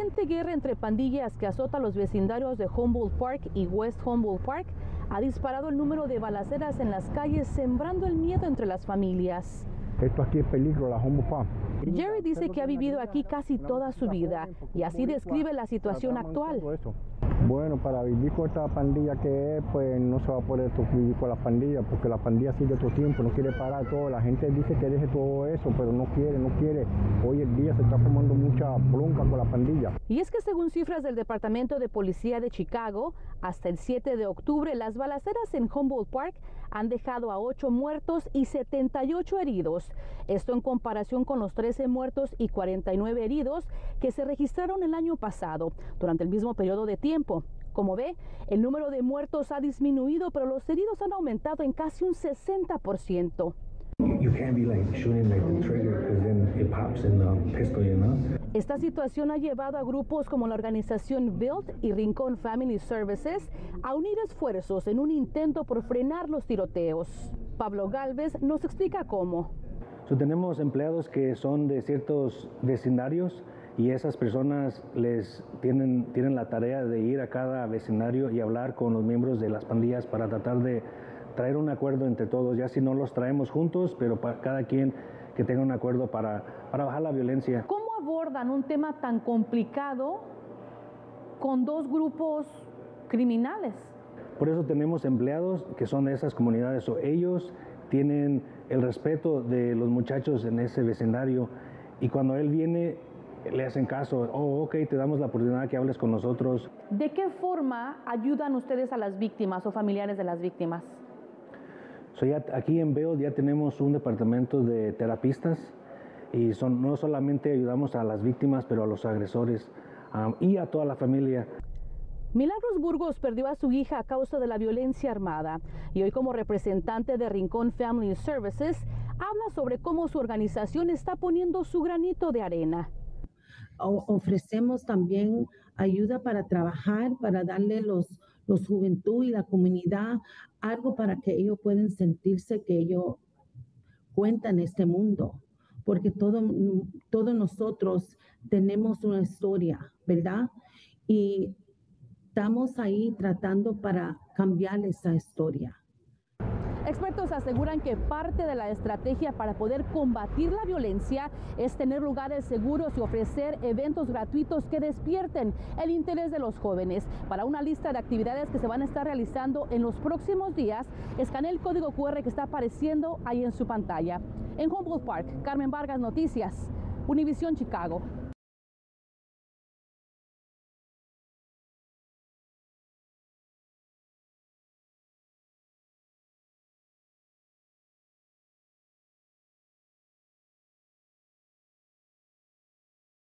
reciente guerra entre pandillas que azota los vecindarios de Humboldt Park y West Humboldt Park ha disparado el número de balaceras en las calles, sembrando el miedo entre las familias. Esto aquí es peligro, la Humboldt Park. Jerry dice que ha vivido aquí casi toda su vida y así describe la situación actual. Bueno, para vivir con esta pandilla que es, pues no se va a poder vivir con la pandilla, porque la pandilla sigue todo tiempo, no quiere parar todo. La gente dice que deje todo eso, pero no quiere. Hoy en día se está formando mucha bronca con la pandilla. Y es que según cifras del Departamento de Policía de Chicago, hasta el 7 de octubre, las balaceras en Humboldt Park han dejado a 8 muertos y 78 heridos. Esto en comparación con los 13 muertos y 49 heridos que se registraron el año pasado, durante el mismo periodo de tiempo. Como ve, el número de muertos ha disminuido, pero los heridos han aumentado en casi un 60%. Esta situación ha llevado a grupos como la organización Build y Rincón Family Services a unir esfuerzos en un intento por frenar los tiroteos. Pablo Galvez nos explica cómo. Tenemos empleados que son de ciertos vecindarios y esas personas tienen la tarea de ir a cada vecindario y hablar con los miembros de las pandillas para tratar de traer un acuerdo entre todos, ya si no los traemos juntos, pero para cada quien que tenga un acuerdo para bajar la violencia. ¿Cómo abordan un tema tan complicado con dos grupos criminales? Por eso tenemos empleados que son de esas comunidades, o ellos tienen el respeto de los muchachos en ese vecindario y cuando él viene le hacen caso. Ok, te damos la oportunidad que hables con nosotros. ¿De qué forma ayudan ustedes a las víctimas o familiares de las víctimas? Aquí en Vail ya tenemos un departamento de terapistas y no solamente ayudamos a las víctimas, pero a los agresores y a toda la familia. Milagros Burgos perdió a su hija a causa de la violencia armada y hoy, como representante de Rincón Family Services, habla sobre cómo su organización está poniendo su granito de arena. Ofrecemos también ayuda para trabajar, para darle los juventud y la comunidad algo para que ellos puedan sentirse que ellos cuentan este mundo, porque todos nosotros tenemos una historia, ¿verdad? Y estamos ahí tratando para cambiar esa historia. Expertos aseguran que parte de la estrategia para poder combatir la violencia es tener lugares seguros y ofrecer eventos gratuitos que despierten el interés de los jóvenes. Para una lista de actividades que se van a estar realizando en los próximos días, escanee el código QR que está apareciendo ahí en su pantalla. En Humboldt Park, Carmen Vargas, Noticias, Univisión Chicago.